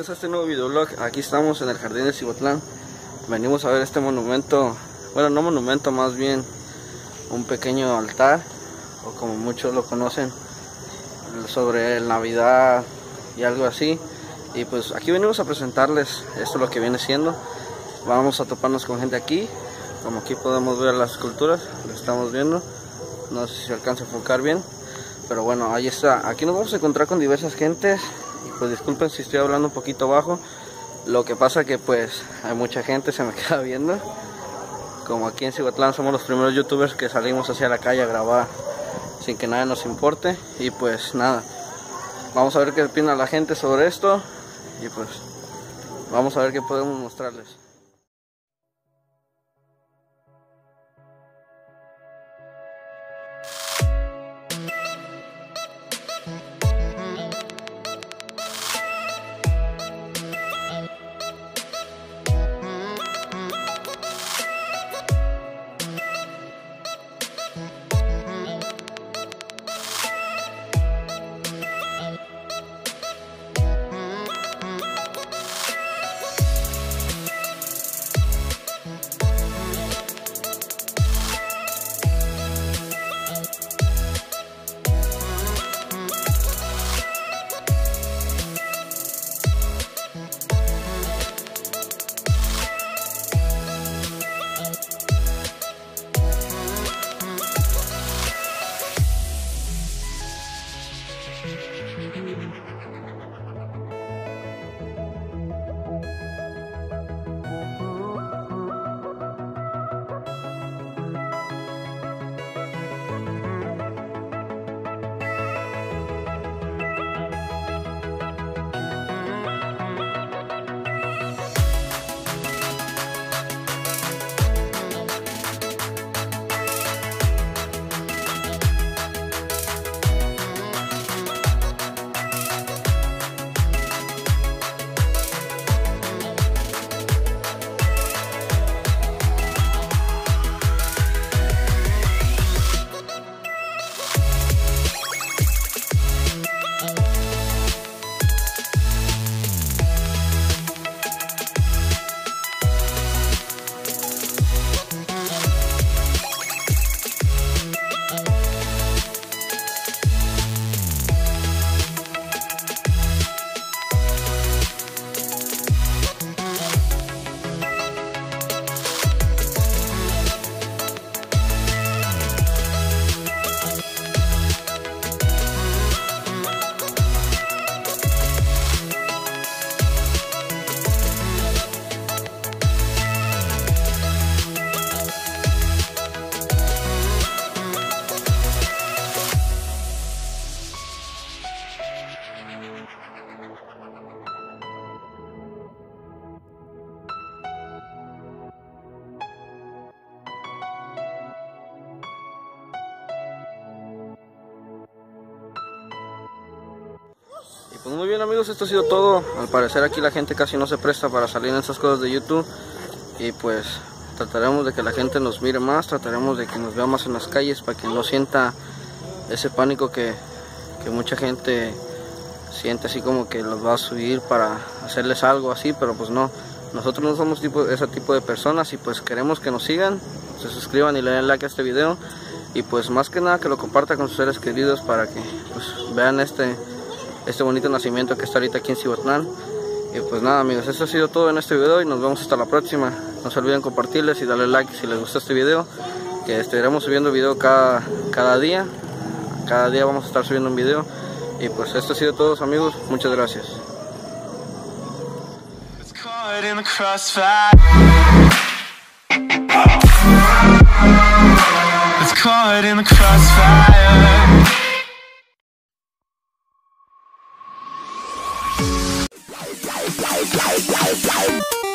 a este nuevo videoblog. Aquí estamos en el jardín de Cihuatlán. Venimos a ver este monumento, bueno, no monumento, más bien un pequeño altar, o como muchos lo conocen, sobre el Navidad y algo así. Y pues aquí venimos a presentarles esto, lo que viene siendo. Vamos a toparnos con gente aquí, como aquí podemos ver las esculturas, lo estamos viendo. No sé si se alcanza a enfocar bien, pero bueno, ahí está. Aquí nos vamos a encontrar con diversas gentes. Y pues disculpen si estoy hablando un poquito bajo. Lo que pasa que pues hay mucha gente, se me queda viendo. Como aquí en Cihuatlán somos los primeros youtubers que salimos hacia la calle a grabar sin que nadie nos importe. Y pues nada, vamos a ver qué opina la gente sobre esto. Y pues vamos a ver qué podemos mostrarles. Pues muy bien amigos, esto ha sido todo. Al parecer aquí la gente casi no se presta para salir en esas cosas de YouTube. Y pues trataremos de que la gente nos mire más, trataremos de que nos vea más en las calles para que no sienta ese pánico que mucha gente siente, así como que los va a subir para hacerles algo así, pero pues no. Nosotros no somos ese tipo de personas y pues queremos que nos sigan, se suscriban y le den like a este video. Y pues más que nada que lo compartan con sus seres queridos para que pues vean este bonito nacimiento que está ahorita aquí en Cihuatlán. Y pues nada amigos, eso ha sido todo en este video y nos vemos hasta la próxima. No se olviden compartirles y darle like si les gustó este video, que estaremos subiendo video cada día. Cada día vamos a estar subiendo un video. Y pues esto ha sido todo amigos, muchas gracias. Wow.